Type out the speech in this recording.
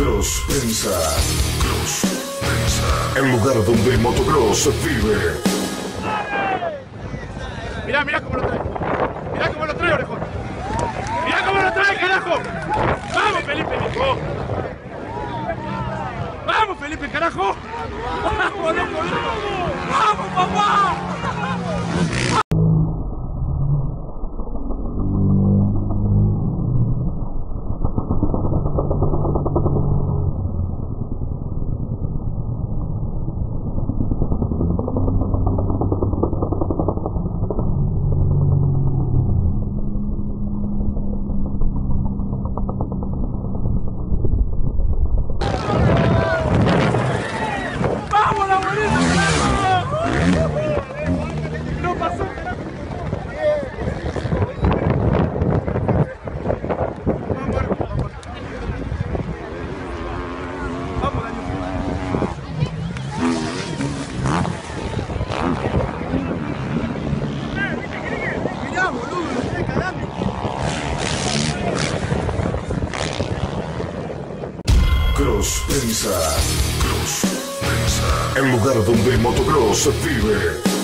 Cross Pensa. El lugar donde el motocross vive. Mirá, mirá cómo lo trae. Mirá cómo lo trae, orejón. Mirá cómo lo trae, carajo. Vamos, Felipe, hijo. Vamos, Felipe, carajo. Vamos, loco. Vamos, papá. Cross Pensa. El lugar donde el motocross vive.